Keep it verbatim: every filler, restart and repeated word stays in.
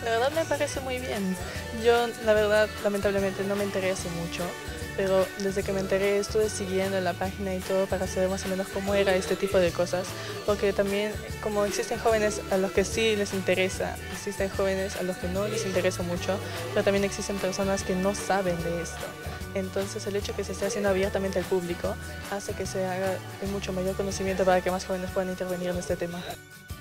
La verdad me parece muy bien. Yo, la verdad, lamentablemente no me enteré hace mucho, pero desde que me enteré estuve siguiendo la página y todo para saber más o menos cómo era este tipo de cosas, porque también como existen jóvenes a los que sí les interesa, existen jóvenes a los que no les interesa mucho, pero también existen personas que no saben de esto. Entonces el hecho que se esté haciendo abiertamente al público hace que se haga de mucho mayor conocimiento para que más jóvenes puedan intervenir en este tema.